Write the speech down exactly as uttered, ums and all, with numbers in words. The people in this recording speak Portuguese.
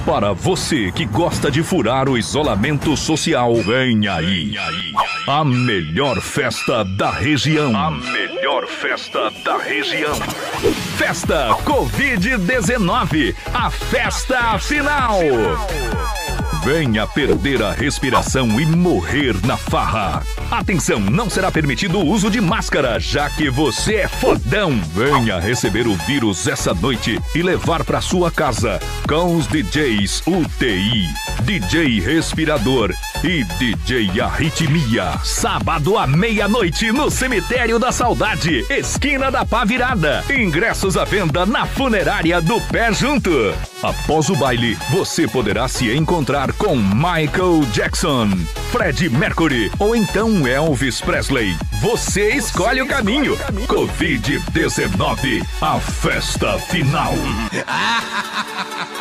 Para você que gosta de furar o isolamento social, vem aí a melhor festa da região. A melhor festa da região. Festa Covid dezenove, a festa final. Venha perder a respiração e morrer na farra. Atenção, não será permitido o uso de máscara, já que você é fodão. Venha receber o vírus essa noite e levar para sua casa com os D Js U T I, D J Respirador e D J Arritmia. Sábado à meia-noite no Cemitério da Saudade, esquina da Pá Virada. Ingressos à venda na funerária do Pé Junto. Após o baile, você poderá se encontrar com Michael Jackson, Freddie Mercury ou então Elvis Presley. Você escolhe o caminho. Covid dezenove, a festa final.